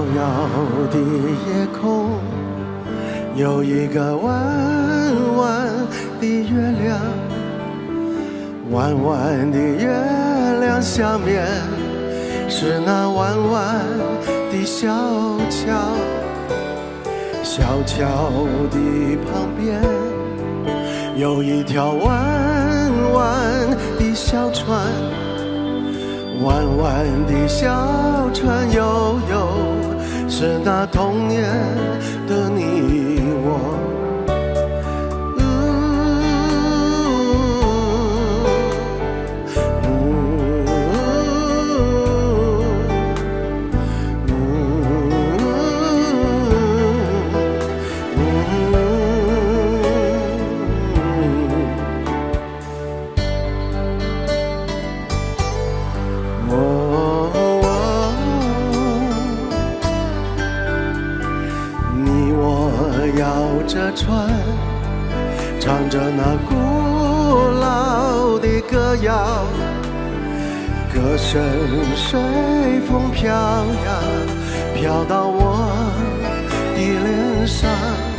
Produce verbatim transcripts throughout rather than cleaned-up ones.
遥的夜空，有一个弯弯的月亮，弯弯的月亮下面是那弯弯的小桥，小桥的旁边有一条弯弯的小船，弯弯的小船悠悠，是那童年的你我。这船唱着那古老的歌谣，歌声随风飘呀飘到我的脸上，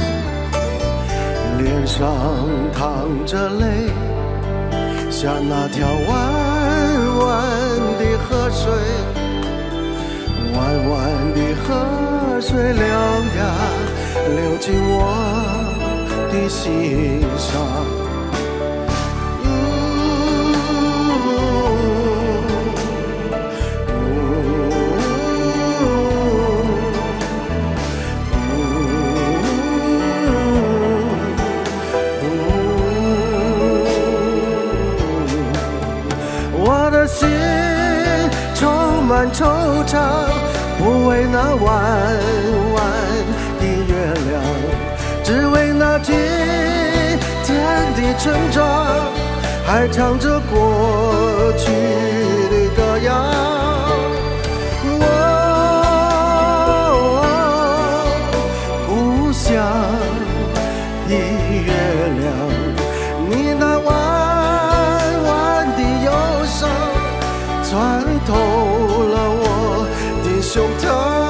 脸上淌着泪，像那条弯弯的河水，弯弯的河水流呀流进我的心上。我的心充满惆怅，不为那弯弯的月亮，只为那今天的村庄，还唱着过去的歌谣。哦，故乡的月亮，你那弯弯的忧伤，穿透了我的胸膛。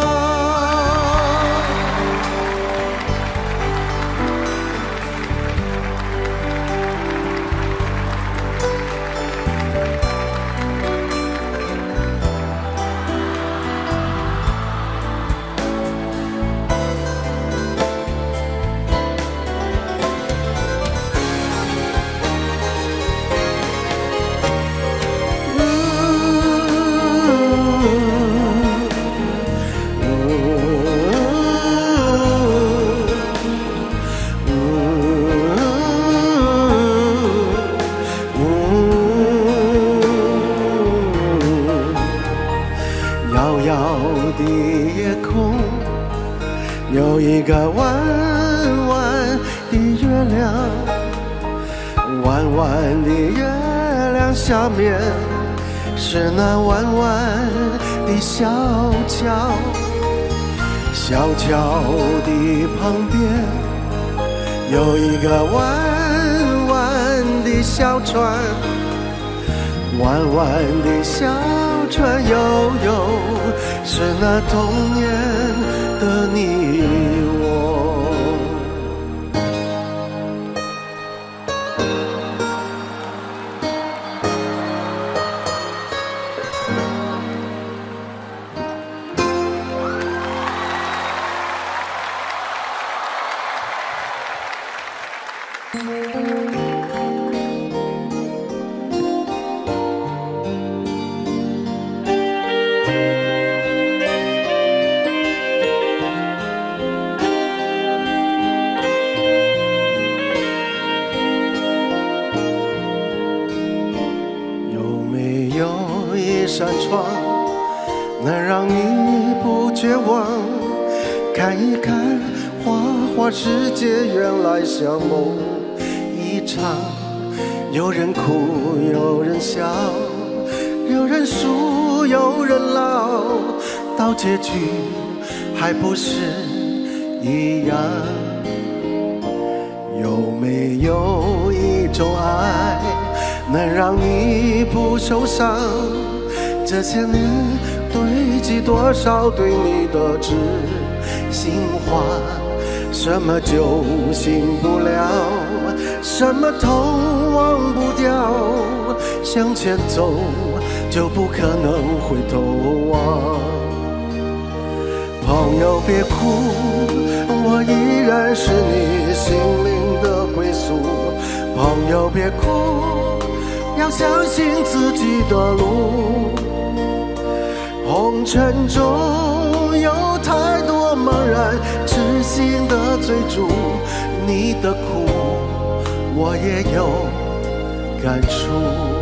有一个弯弯的月亮，弯弯的月亮下面是那弯弯的小桥，小桥的旁边有一个弯弯的小船，弯弯的小船悠悠，是那童年的你我。扇窗能让你不绝望，看一看花花世界，原来像梦一场。有人哭，有人笑，有人输，有人老，到结局还不是一样。有没有一种爱能让你不受伤？这些年堆积多少对你的知心话？什么酒醒不了，什么痛忘不掉，向前走就不可能回头望。朋友别哭，我依然是你心灵的归宿。朋友别哭，要相信自己的路。红尘中有太多茫然痴心的追逐，你的苦我也有感触。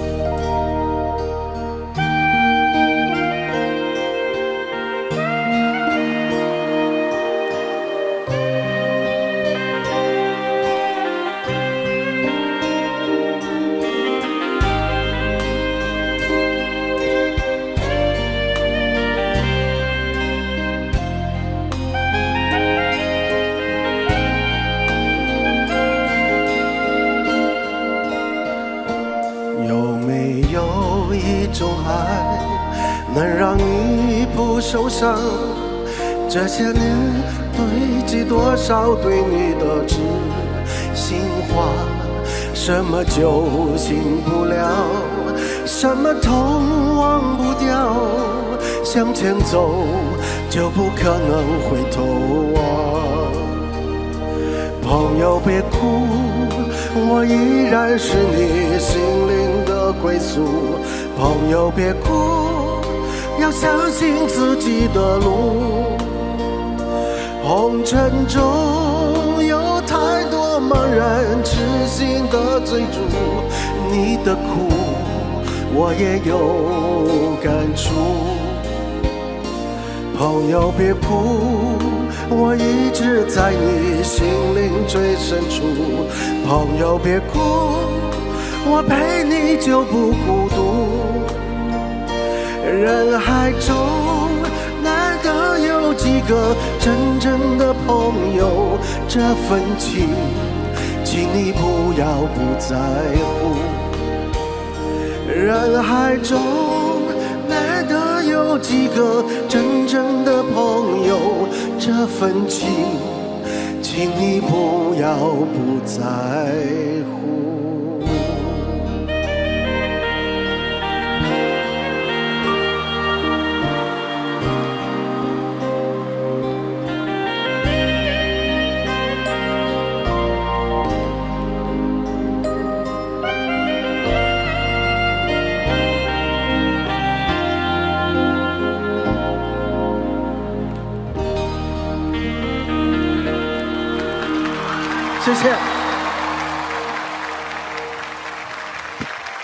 种爱能让你不受伤，这些年堆积多少对你的知心话，什么酒醒不了，什么痛忘不掉，向前走就不可能回头望。朋友别哭，我依然是你心灵的归宿。朋友别哭，要相信自己的路。红尘中有太多茫然痴心的追逐，你的苦我也有感触。朋友别哭，我一直在你心灵最深处。朋友别哭，我陪你就不孤独。人海中难得有几个真正的朋友，这份情请你不要不在乎。人海中难得有几个真正的朋友，这份情请你不要不在乎。谢谢。